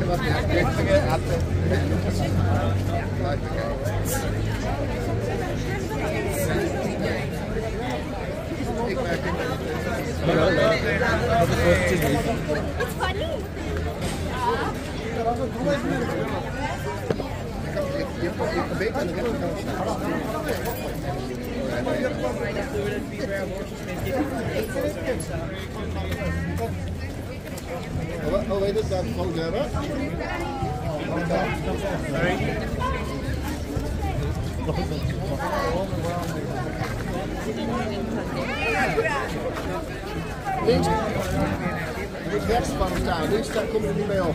Oh, weet het, dat gewoon hebben. Links. Rechts van elkaar. Links daar kom je er niet mee op.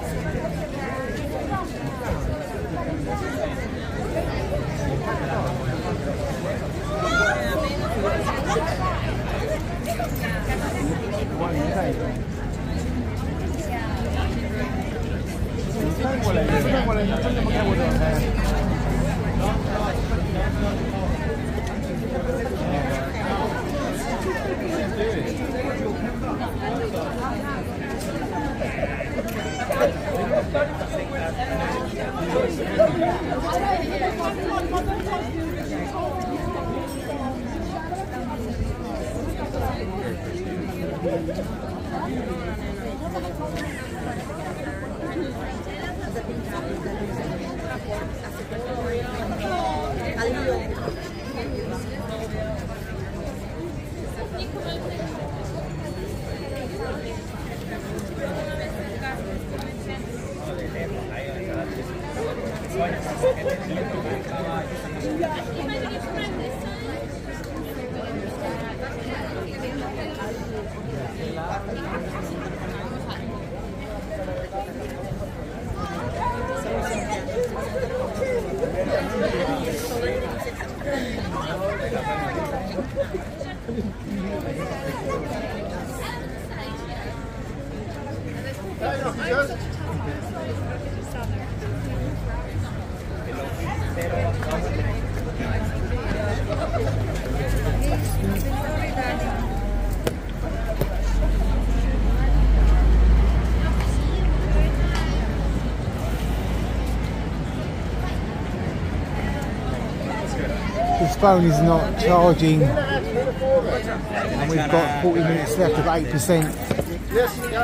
This phone is not charging, and we've got 40 minutes left of 8%. Yes, ja.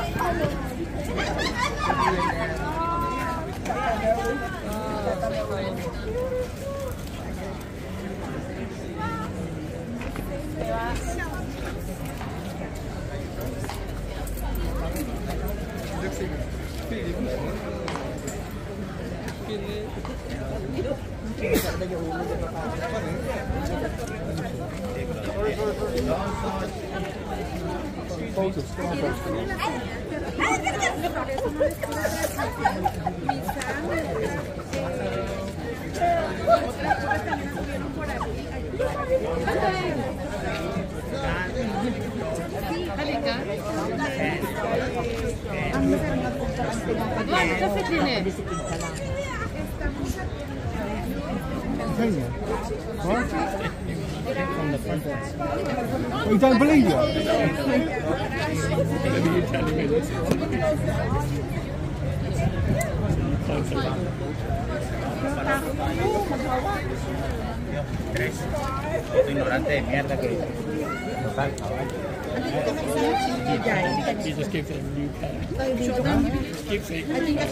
What? Well, you don't believe it? Ignorante de mierda que total caballo. He just gives it a new pen. Keeps it.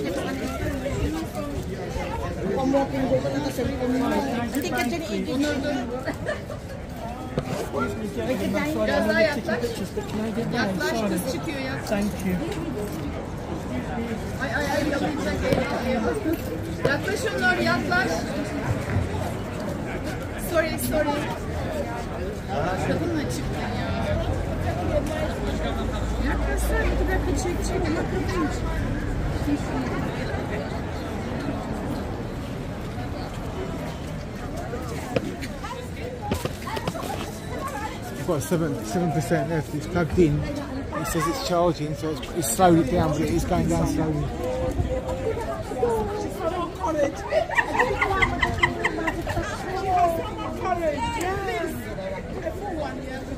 Yaklaş kız çıkıyor ya. Thank you. Ay yapacak eğleniyor. Yaklaş onlar yaklaş. Sorry. Kadınla çıktın ya. Yaklaşsana 2 dakika çekecek ama kadınmış. We've got 7% left. It's plugged in. It says it's charging, so it's slowed it down, but it is going down slowly.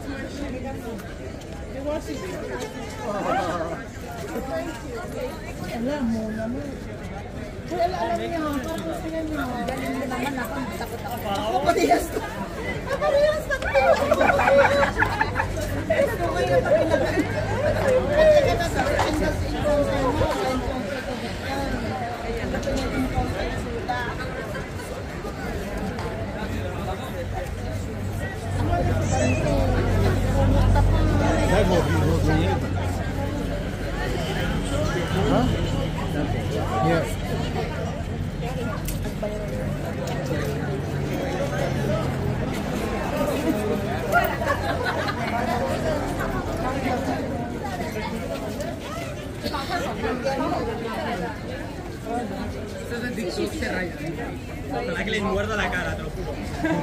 Thank you. alam mo naman. Kaya alam niya, parang sila niya. Galing mo naman ako, takot ako. Ako parehas na. Ako parehas na. Huh? Yeah. Ojalá que les muerda la cara, te lo juro.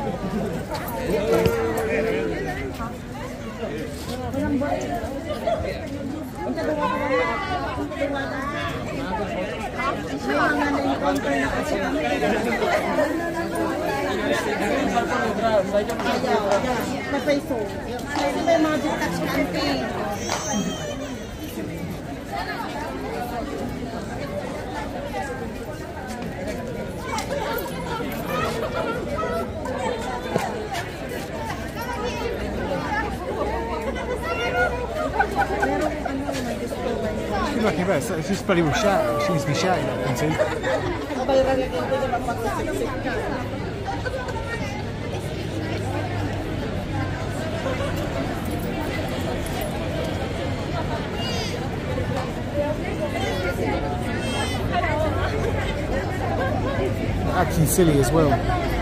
She's lucky about it. It's just bloody well shouting. She needs to be shouting at them too. Acting silly as well.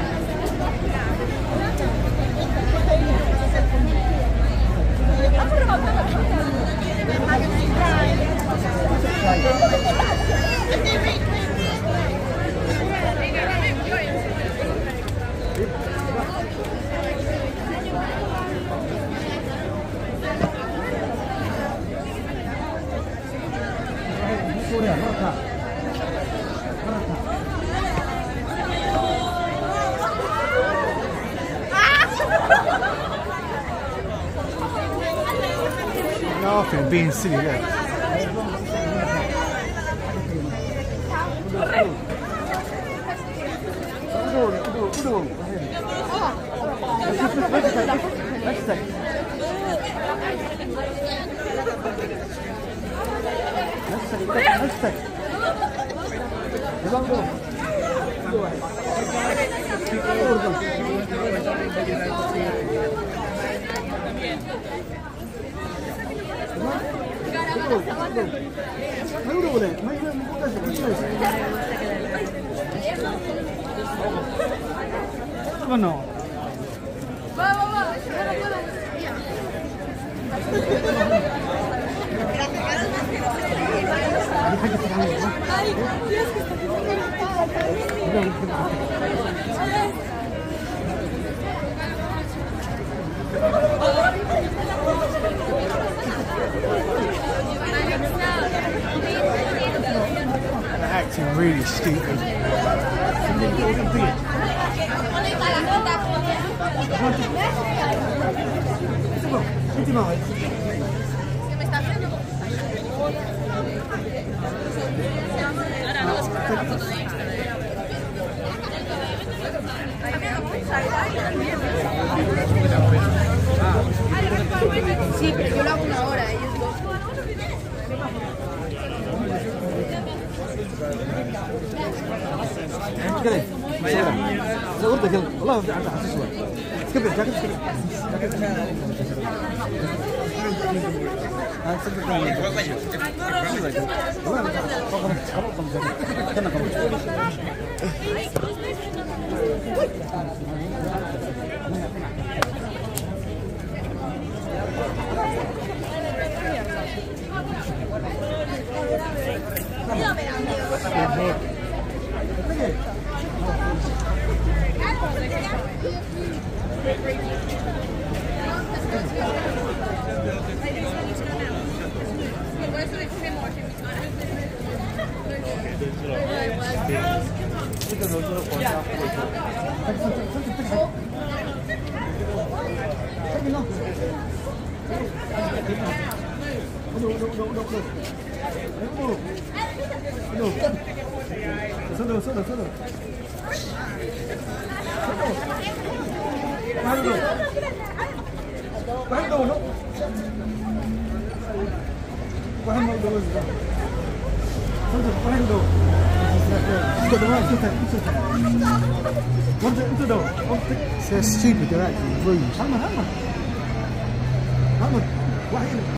Laughing, being silly, yeah. Bueno. They're acting really stupid. Sí, pero yo lo hago una hora, ellos dos. They're stupid, they're actually rude.